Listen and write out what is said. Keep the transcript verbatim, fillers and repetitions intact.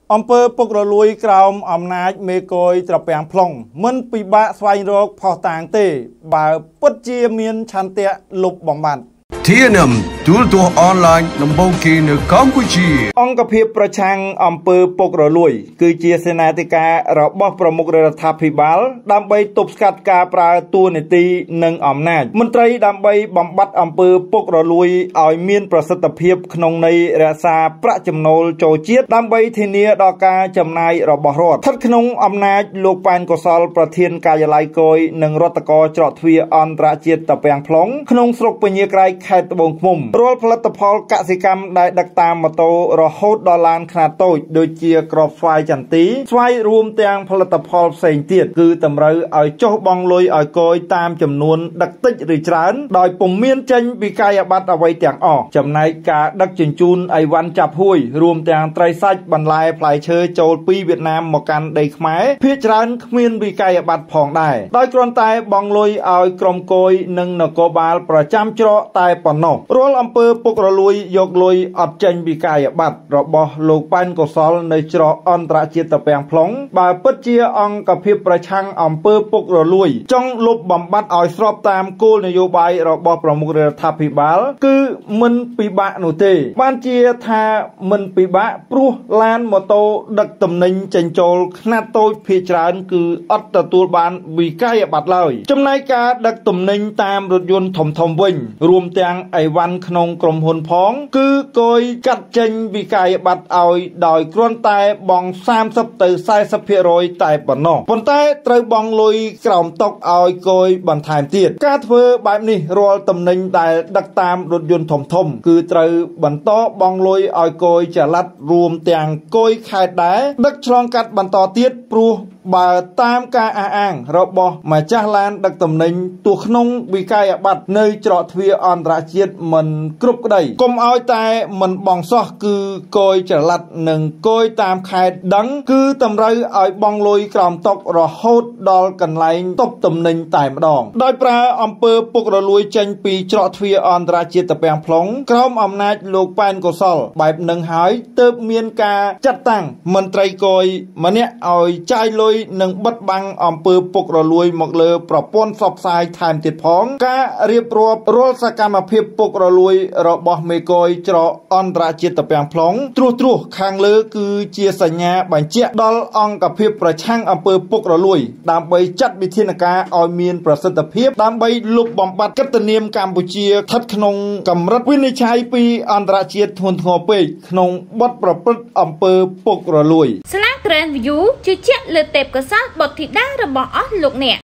อำเภอปกระลุยกราวอำนาจเมโกยตระเปียงพลงมันปีบะสวายโรคพอต่างเตะบ่าวปัจเจียเมียนชันเตะลุบบอมบันที เอ็น เอ็ม ទូរទស្សន៍អនឡាញដំបូងគេនៅកម្ពុជាអង្គភាពប្រឆាំងអំពើពុករលួយគឺជាសេនាធិការរបស់ប្រមុខរដ្ឋាភិបាលដើម្បីទប់ស្កាត់ការប្រើតួនាទីនិងអំណាចមន្ត្រីដើម្បីបំបត្តិអំពើពុករលួយឲ្យមានប្រសិទ្ធភាពក្នុងន័យរក្សាប្រាក់ចំណូលចូលជាតិដើម្បីធានាដល់ការចំណាយរបស់រដ្ឋស្ថិតក្នុងអំណាចលោកប៉ែនកុសលប្រធានការិយាល័យគយនិងរដ្ឋកោច្រកទ្វារអន្តរជាតិតាពាំង plong ក្នុងស្រុកពញាក្រៃខេត្តត្បូងឃ្មុំរាល់ផលិតផលកសិកម្មដែលដឹកតាមម៉ូតូរហូតដល់ឡានខ្នាតតូចដូចជាក្របស្វាយចន្ទីស្វាយរួមទាំងផលិតផលផ្សេងទៀតគឺតម្រូវឲ្យចុះបង់លុយឲ្យគយតាមចំនួនដឹកតិចឬច្រើនដោយពុំមានចេញវិក័យប័ត្រអ្វីទាំងអស់ចំណែកការដឹកជញ្ជូនអីវ៉ាន់ចាប់ហួយរួមទាំងត្រីសាច់បន្លែផ្លែឈើចូលពីវៀតណាមមកកាន់ដីខ្មែរភាគច្រើនគ្មានវិក័យប័ត្រផងដែរដោយគ្រាន់តែបង់លុយឲ្យក្រុមគយនិងនគរបាលប្រចាំច្រកតែប៉ុណ្ណោះរាល់អំពើពុករលួយយកលុយអត់ចេញវិក័យប័ត្ររបស់លោកប៉ែនកុសលនៅច្រកអន្តរជាតិតាពាំង plong បើពិតជាអង្គភាពប្រឆាំងអំពើពុករលួយចង់លុបបំបាត់ឲ្យស្របតាមគោលនយោបាយរបស់ប្រមុខរដ្ឋាភិបាលគឺមិនពិបាកនោះទេបានជាថាមិនពិបាកព្រោះឡានម៉ូតូដឹកទំនិញចេញចូលខ្នាតតូចភាគច្រើនគឺអត់ទទួលបានវិក័យប័ត្រឡើយចំណែកការដឹកទំនិញតាមរថយន្តធំៗវិញរួមទាំងអីវ៉ាន់ក្នុងក្រុមហ៊ុនផងគឺគយកាត់ចេញវិក័យប័ត្រឲ្យដោយគ្រាន់តែបង់សាមសិបទៅសែសិបភាគរយតែប៉ុណ្ណោះប៉ុន្តែត្រូវបង់លុយក្រោមតុឲ្យគយបន្ថែមទៀតការធ្វើបែបនេះរាល់ទំនិញដែលដឹកតាមរថយន្តធំៗគឺត្រូវបន្តបង់លុយឲ្យគយចល័តរួមទាំងគយខេត្តដែរដឹកឆ្លងកាត់បន្តទៀតព្រោះបើតាមការអះអាងរបស់ម្ចាស់ឡានដឹកទំនិញទោះក្នុងវិក័យប័ត្រនៅច្រកទ្វារអន្តរជាតិមិនគ្រប់ក្តីកុំឲ្យតែមិនបងសោះគឺគយចល័តនិងគយតាមខេត្តដឹងគឺតម្រូវឲ្យបង់លុយក្រោមតុរហូតដល់កន្លែងតុបទំនិញតែម្ដងដោយប្រើអំពើពុករលួយចេញពីច្រកទ្វារអន្តរជាតិតាពាំង plong ក្រោមអំណាចលោកប៉ែនកុសលបែបនឹងហើយទើបមានការចាត់តាំងមន្ត្រីគយម្នាក់ឲ្យចាយលុយនិងបិទបាំងអំពើពុករលួយមកលើប្រព័ន្ធផ្សព្វផ្សាយថែមទៀតផងការរៀបរាប់រាល់សកម្មភាពពុករលួយរបស់មេគយច្រកអន្តរជាតិតាពាំង plong ត្រួសត្រាសខាងលើគឺជាសញ្ញាបញ្ជាក់ដល់អង្គភាពប្រឆាំងអំពើពុករលួយដើម្បីចាត់វិធានការឲ្យមានប្រសិទ្ធភាពដើម្បីលុបបំបាត់កិត្តិនាមកម្ពុជាស្ថិតក្នុងកម្រិតវិនិច្ឆ័យពីអន្តរជាតិធ្ងន់ធ្ងរពេកក្នុងបទប្រព្រឹត្តអំពើពុករលួយស្លាក Grand View ជឿជាក់លើទេពកោសល្យបុត្រធីតារបស់អស់លោកអ្នក